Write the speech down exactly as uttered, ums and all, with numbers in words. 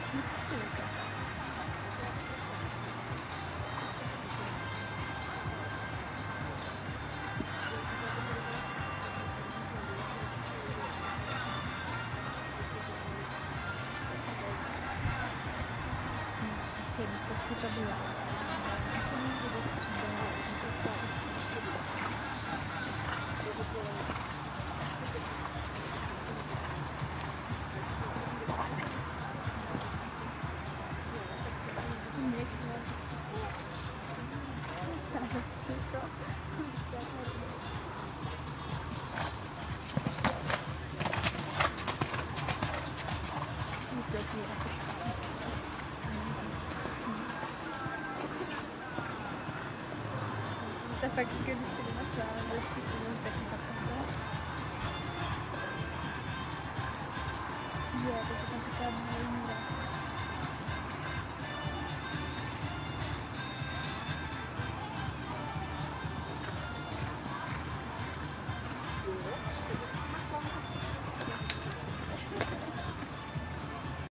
Prostě to bylo. To fakt, když jdu na celé, vlastně to můžu taky zapomenout. Jo, to je tam taková malá míra.